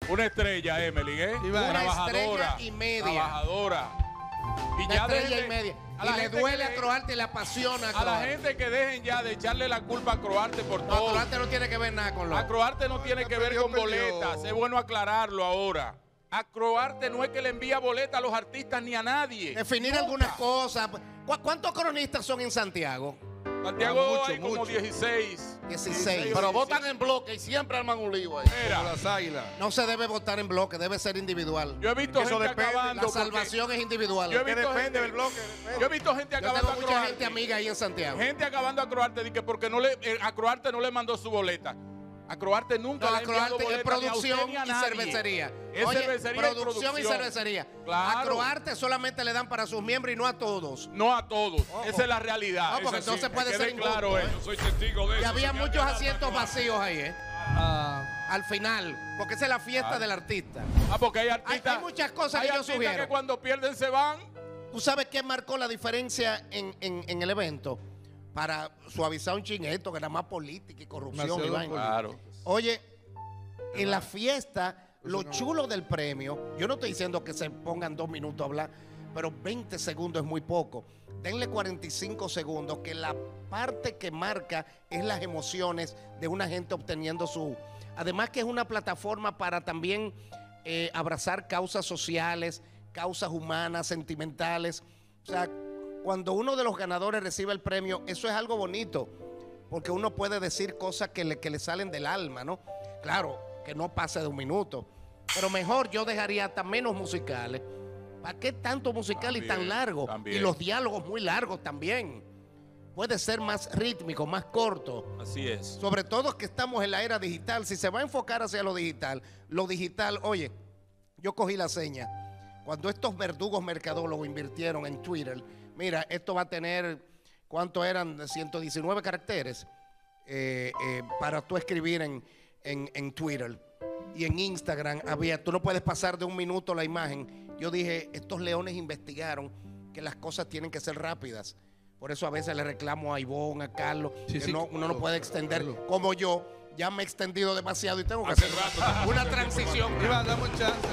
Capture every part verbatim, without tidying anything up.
Una estrella, Emily, ¿eh? Una Trabajadora, estrella y media. Trabajadora. Y Una ya estrella dejen y de- media. a Y la le gente duele que a de- Croarte y le apasiona a A la Croarte. gente que dejen ya de echarle la culpa a Croarte por No, todo. Croarte no tiene que ver nada con lo. A Croarte no tiene ya que ver perdió, con perdió. boletas. Es bueno aclararlo ahora. A Croarte no es que le envía boletas a los artistas ni a nadie. Definir Nunca. algunas cosas. ¿Cu- ¿Cuántos cronistas son en Santiago? Santiago Ah, mucho, hay como mucho. dieciséis. dieciséis. Pero votan en bloque y siempre arman un lío ahí. Mira, Como las águilas. No se debe votar en bloque, debe ser individual. yo he visto Eso gente depende. acabando. La porque- salvación es individual. Yo he Que visto depende gente- del bloque. depende. Yo he visto gente Yo acabando tengo a mucha Croarte. gente amiga ahí en Santiago. Gente acabando a Croarte di que porque no le, eh, a Croarte no le mandó su boleta. A Croarte nunca No, le a ha enviado Croarte es boleta ni a producción usted ni a y nadie. cervecería. Es Oye, cervecería y producción y producción. cervecería. Claro. A Croarte solamente le dan para sus miembros y no a todos. No a todos. Esa es la realidad. No, porque Esa sí, entonces que puede quede ser injusto, claro ¿eh? eso. Yo soy testigo de Y eso. había señor. muchos asientos vacíos ahí, ¿eh? Ah, Al final, porque esa es la fiesta del artista. Ah, porque hay artistas. Hay- hay muchas cosas hay que yo artistas sugiero. que cuando pierden se van. ¿Tú sabes qué marcó la diferencia en, en- en el evento? Para suavizar un chingueto, que era más política y corrupción. Demasiado y vaina. Claro. Oye, en la fiesta, lo chulo del premio, yo no estoy diciendo que se pongan dos minutos a hablar, pero veinte segundos es muy poco. Denle cuarenta y cinco segundos, que la parte que marca es las emociones de una gente obteniendo su... Además que es una plataforma para también eh, abrazar causas sociales, causas humanas, sentimentales. O sea, cuando uno de los ganadores recibe el premio, eso es algo bonito, porque uno puede decir cosas que le, que le salen del alma, ¿no? Claro, que no pase de un minuto, pero mejor yo dejaría hasta menos musicales. ¿Para qué tanto musical y tan También, largo? también. Y los diálogos muy largos también. Puede ser más rítmico, más corto. Así es. Sobre todo que estamos en la era digital. Si se va a enfocar hacia lo digital, lo digital, oye, yo cogí la seña. Cuando estos verdugos mercadólogos invirtieron en Twitter, mira, esto va a tener, ¿cuánto eran? ciento diecinueve caracteres eh, eh, para tú escribir en, en, en Twitter. Y en Instagram había, tú no puedes pasar de un minuto la imagen. Yo dije, estos leones investigaron que las cosas tienen que ser rápidas. Por eso a veces le reclamo a Ivonne, a Carlos, Sí, que sí, no, uno no claro, puede extender claro. como yo. Ya me he extendido demasiado y tengo que Hace hacer rato una, estamos una haciendo transición. Iván, dame un chance.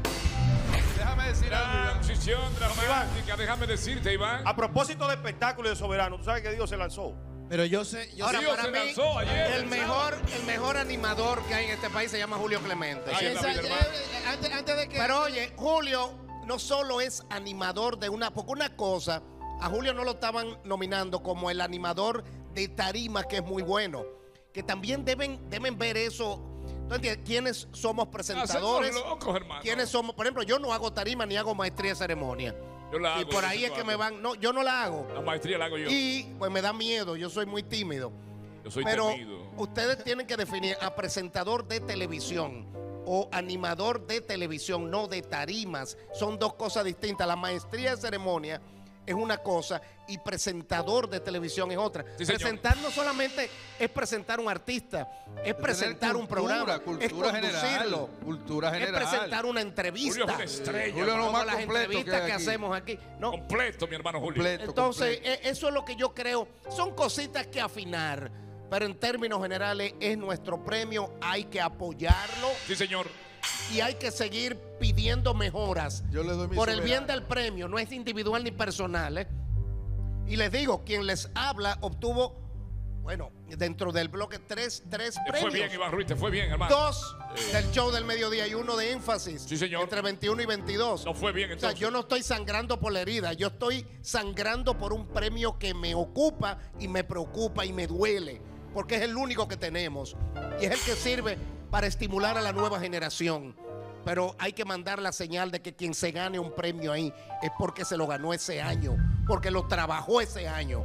Déjame decir algo, Iván. Transición dramática. Déjame decirte, Iván. A propósito de espectáculo y de soberano, tú sabes que Dios se lanzó. Pero yo sé, yo Ahora, Dios para se mí, lanzó ayer, el el mejor, el mejor animador que hay en este país se llama Julio Clemente. Ahí sé, está, mi esa- hermano. eh, antes, antes de que Pero oye, Julio no solo es animador de una, porque una cosa, a Julio no lo estaban nominando como el animador de tarima, que es muy bueno, que también deben, deben ver eso. ¿Tú entiendes? ¿Quiénes somos presentadores? Hacemos locos, hermano. ¿Quiénes somos? Por ejemplo, yo no hago tarima ni hago maestría de ceremonia. Yo la hago Y por de ahí vez es en que me cuando. van. No, yo no la hago. La maestría la hago yo. Y pues me da miedo, yo soy muy tímido. Yo soy Pero temido. ustedes tienen que definir a presentador de televisión o animador de televisión, no de tarimas. Son dos cosas distintas. La maestría de ceremonia es una cosa y presentador de televisión es otra. Sí, señor. Presentar no solamente es presentar un artista, es presentar un programa, cultura, es cultura conducirlo, general, cultura es general. presentar una Julio entrevista. es una estrella. Julio es lo Como más las completo entrevistas que que, hay aquí. hacemos aquí. No, Completo, mi hermano Julio. Completo, entonces, completo. e- eso es lo que yo creo. Son cositas que afinar, pero en términos generales es nuestro premio. Hay que apoyarlo Sí, señor. y hay que seguir pidiendo mejoras Yo le doy mi por el bien soberano. del premio. No es individual ni personal, ¿eh? Y les digo, quien les habla obtuvo, bueno, dentro del bloque tres, tres Te fue premios. bien, Iván Ruiz, te fue bien, hermano. Dos del show del mediodía y uno de énfasis. Sí, señor. Entre veintiuno y veintidós. No fue bien, O sea, entonces. yo no estoy sangrando por la herida, yo estoy sangrando por un premio que me ocupa y me preocupa y me duele, porque es el único que tenemos y es el que sirve para estimular a la nueva generación. Pero hay que mandar la señal de que quien se gane un premio ahí es porque se lo ganó ese año, porque lo trabajó ese año.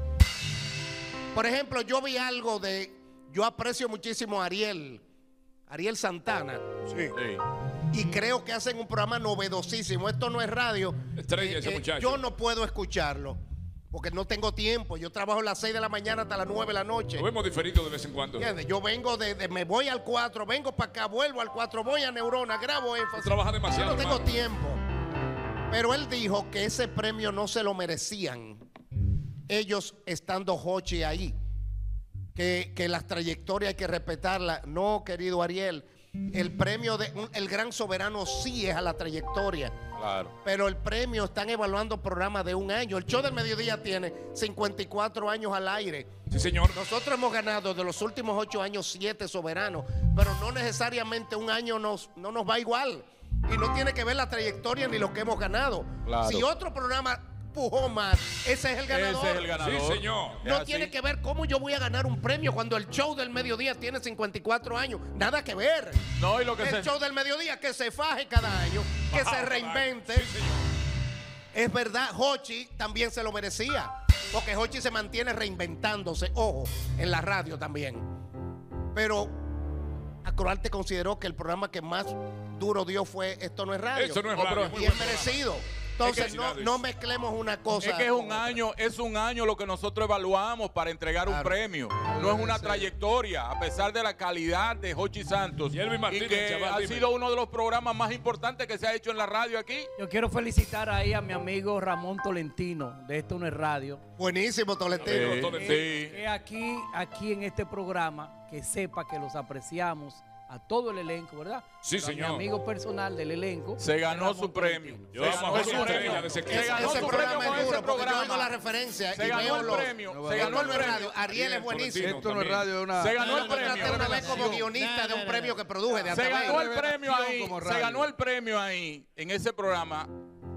Por ejemplo, yo vi algo de, yo aprecio muchísimo a Ariel, Ariel Santana. Sí. Sí. Y creo que hacen un programa novedosísimo. Esto no es radio. Estrella ese muchacho. Yo no puedo escucharlo porque no tengo tiempo. Yo trabajo a las seis de la mañana hasta las nueve de la noche. Lo vemos diferido de vez en cuando. ¿Entiendes? Yo vengo de, de- me voy al cuatro, vengo para acá, vuelvo al cuatro, voy a Neurona, grabo énfasis. Trabaja demasiado, Yo no tengo hermano. tiempo. Pero él dijo que ese premio no se lo merecían. Ellos estando Hochi ahí. Que, que las trayectorias hay que respetarlas. No, querido Ariel. el premio de un- el gran soberano sí es a la trayectoria. Claro. Pero el premio están evaluando programas de un año. El show del mediodía tiene cincuenta y cuatro años al aire. Sí, señor. Nosotros hemos ganado de los últimos ocho años siete soberanos, pero no necesariamente un año nos, no nos va igual. Y no tiene que ver la trayectoria ni lo que hemos ganado. Claro. Si otro programa pujó más, ese es el ganador. Ese es el ganador. Sí, señor. Es No así. tiene que ver cómo yo voy a ganar un premio cuando el show del mediodía tiene cincuenta y cuatro años. Nada que ver. No, y lo que El se... show del mediodía que se faje cada año, que Ajá, se reinvente. Sí, señor. Es verdad, Hochi también se lo merecía, porque Hochi se mantiene reinventándose, ojo, en la radio también. Pero Acroarte consideró que el programa que más duro dio fue Esto No es Radio. Esto no es No, radio. pero- muy Y buen es programa. merecido. Entonces, no, Felicidades. no mezclemos una cosa. Es que es un con otra. año, es un año lo que nosotros evaluamos para entregar un Claro. premio. No es una trayectoria, a pesar de la calidad de Hochi Santos. Y Elvin Martínez, que chaval, ha dime. sido uno de los programas más importantes que se ha hecho en la radio aquí. Yo quiero felicitar ahí a mi amigo Ramón Tolentino de Esto No es Radio. Buenísimo, Tolentino. Sí. Tolentino. Sí. Que aquí, aquí en este programa, que sepa que los apreciamos a todo el elenco, ¿verdad? Sí, Pero a señor. Mi amigo personal del elenco. Se ganó Ramón su premio. Tolentino. Yo Se vamos ganó a su ver una premio. estrella de ese Se equipo. ganó Ese su programa premio es con ese duro, porque yo oigo programa. la referencia Se y ganó veo el los- premio. No, Se Esto ganó el no es radio. premio. Ariel es buenísimo. Esto no es radio, es una. Se ganó el Yo contraté premio. una vez como guionista de un premio que produje de Se ganó Atabay. el premio ahí. como Se radio. ganó el premio ahí en ese programa.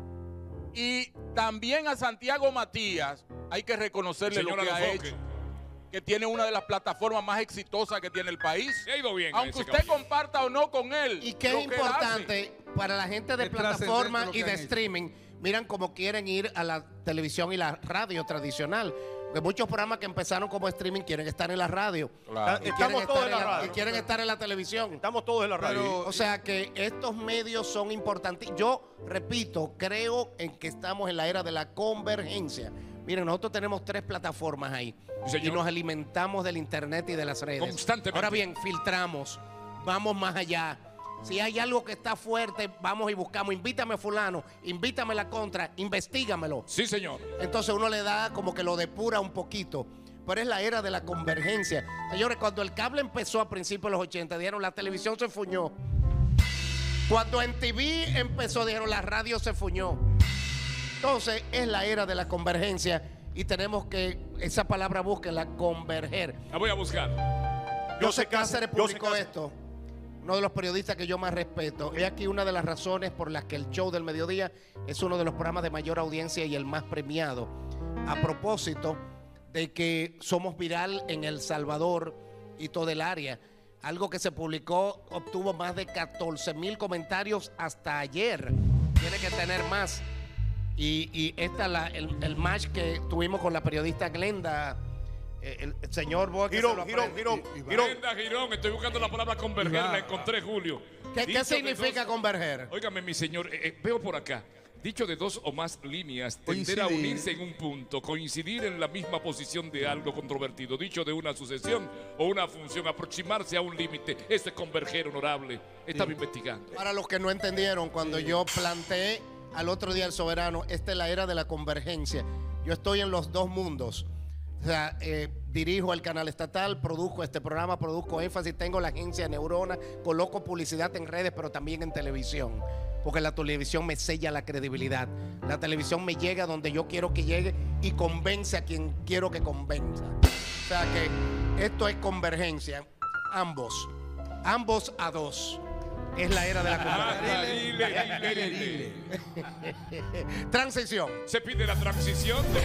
Y también a Santiago Matías hay que reconocerle Señora lo que ha Lafoque. hecho. Que tiene una de las plataformas más exitosas que tiene el país. Se ha ido bien a Aunque ese usted caballero. comparta o no con él. Y que lo es él hace. importante para la gente de Es plataforma trascendente lo y que de han hecho. streaming, miran cómo quieren ir a la televisión y la radio tradicional. Porque muchos programas que empezaron como streaming quieren estar en la radio. Claro. Y quieren, Estamos estar todos en en la la, radio. y quieren estar en la televisión. Estamos todos en la radio. Pero- O sea que estos medios son importantes. Yo repito, creo en que estamos en la era de la convergencia. Miren, nosotros tenemos tres plataformas ahí Sí, señor. y nos alimentamos del internet y de las redes. Constantemente. Ahora bien, filtramos, vamos más allá. Si hay algo que está fuerte, vamos y buscamos. Invítame a fulano, invítame la contra, investígamelo. Sí, señor. Entonces uno le da como que lo depura un poquito. Pero es la era de la convergencia. Señores, cuando el cable empezó a principios de los ochenta, dijeron la televisión se fuñó. Cuando en T V empezó, dijeron la radio se fuñó. Entonces es la era de la convergencia y tenemos que, esa palabra búsquenla, converger. La voy a buscar. José José Cáceres Cáceres, José publicó Cáceres. esto. Uno de los periodistas que yo más respeto. He aquí una de las razones por las que el show del mediodía es uno de los programas de mayor audiencia y el más premiado. A propósito de que somos viral en El Salvador y todo el área. Algo que se publicó obtuvo más de catorce mil comentarios hasta ayer. Tiene que tener más. Y, y esta la, el, el match que tuvimos con la periodista Glenda, eh, el, el señor Boa, que se Girón, lo Girón, aprende. Girón, Y- y- Girón. Brenda Girón, estoy buscando la palabra converger, la encontré, Julio. ¿Qué, Dicho qué de significa dos- converger? Óigame, mi señor, eh, eh, veo por acá. Dicho de dos o más líneas, tender a Coincidir. unirse en un punto, coincidir en la misma posición de algo controvertido. Dicho de una sucesión o una función, aproximarse a un límite. Eso es converger, honorable. Estaba investigando. Para los que no entendieron, cuando yo planteé al otro día el soberano, esta es la era de la convergencia. Yo estoy en los dos mundos. O sea, eh, dirijo el canal estatal, produzco este programa, produzco énfasis, tengo la agencia Neurona, coloco publicidad en redes, pero también en televisión. Porque la televisión me sella la credibilidad. La televisión me llega donde yo quiero que llegue y convence a quien quiero que convenza. O sea que esto es convergencia. Ambos. Ambos a dos. Es la era de la convergencia. Ah, dile, dile, dile. Transición. Se pide la transición de